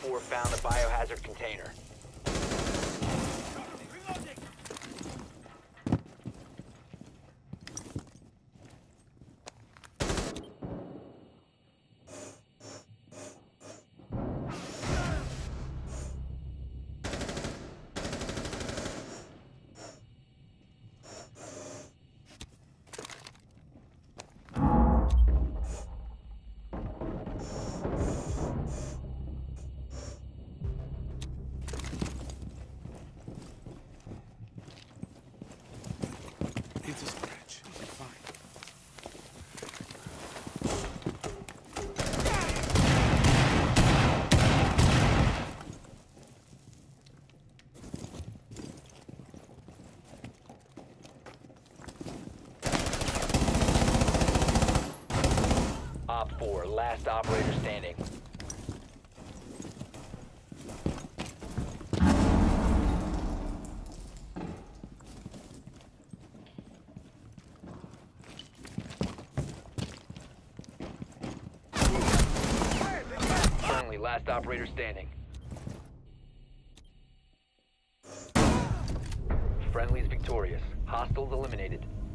4 found the biohazard container. It's a scratch. You'll be fine. Op 4, last operator standing. Currently, last operator standing. Friendly's victorious. Hostiles eliminated.